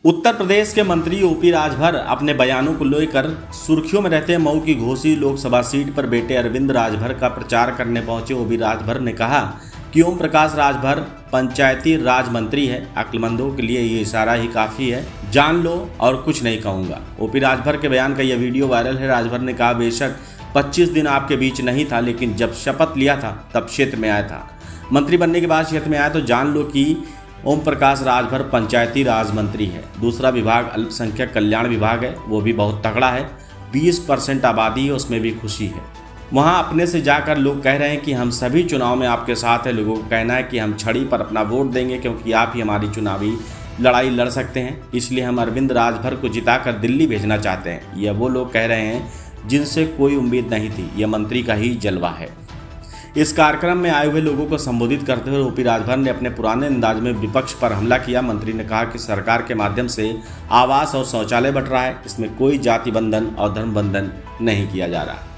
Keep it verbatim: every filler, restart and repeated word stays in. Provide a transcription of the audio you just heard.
उत्तर प्रदेश के मंत्री ओपी राजभर अपने बयानों को लेकर सुर्खियों में रहते हैं। मऊ की घोसी लोकसभा सीट पर बेटे अरविंद राजभर का प्रचार करने पहुंचे ओपी राजभर ने कहा कि ओम प्रकाश राजभर पंचायती राज मंत्री है। अक्लमंदों के लिए ये इशारा ही काफ़ी है, जान लो और कुछ नहीं कहूँगा। ओपी राजभर के बयान का यह वीडियो वायरल है। राजभर ने कहा, बेशक पच्चीस दिन आपके बीच नहीं था, लेकिन जब शपथ लिया था तब क्षेत्र में आया था। मंत्री बनने के बाद क्षेत्र में आया तो जान लो कि ओम प्रकाश राजभर पंचायती राज मंत्री है। दूसरा विभाग अल्पसंख्यक कल्याण विभाग है, वो भी बहुत तगड़ा है। बीस परसेंट आबादी है, उसमें भी खुशी है। वहाँ अपने से जाकर लोग कह रहे हैं कि हम सभी चुनाव में आपके साथ हैं। लोगों को कहना है कि हम छड़ी पर अपना वोट देंगे क्योंकि आप ही हमारी चुनावी लड़ाई लड़ सकते हैं, इसलिए हम अरविंद राजभर को जिताकर दिल्ली भेजना चाहते हैं। यह वो लोग कह रहे हैं जिनसे कोई उम्मीद नहीं थी। यह मंत्री का ही जलवा है। इस कार्यक्रम में आए हुए लोगों को संबोधित करते हुए ओपी राजभर ने अपने पुराने अंदाज में विपक्ष पर हमला किया। मंत्री ने कहा कि सरकार के माध्यम से आवास और शौचालय बंट रहा है, इसमें कोई जाति बंधन और धर्म बंधन नहीं किया जा रहा।